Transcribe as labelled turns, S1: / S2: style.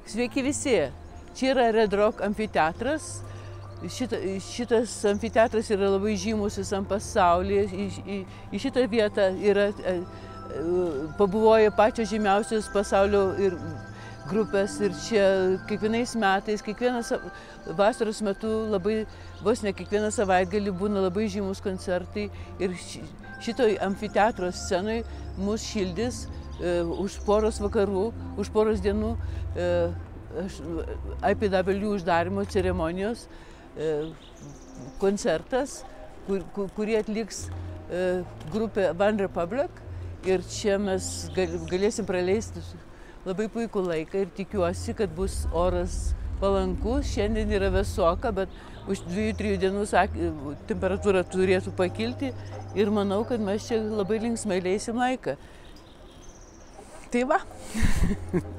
S1: Sveiki visi. Čia yra Red Rock amfiteatras. Šitas amfiteatras yra labai žymus visam pasaulyje. Į šitą vietą pabuvoja pačios žymiausios pasaulio grupės ir čia kiekvienais metais, kiekvienas vasaros metu vos ne kiekvieną savaitgalį būna labai žymus koncertai ir šitoj amfiteatro scenoj mus šildys už poros vakarų, už poros dienų IPW uždarymo ceremonijos koncertas, kurį atliks grupė OneRepublic ir čia mes galėsim praleisti labai puikų laiką ir tikiuosi, kad bus oras palankus. Šiandien yra vėsoka, bet už 2-3 dienų temperatūra turėtų pakilti ir manau, kad mes čia labai linksmai leisim laiką. Tai va.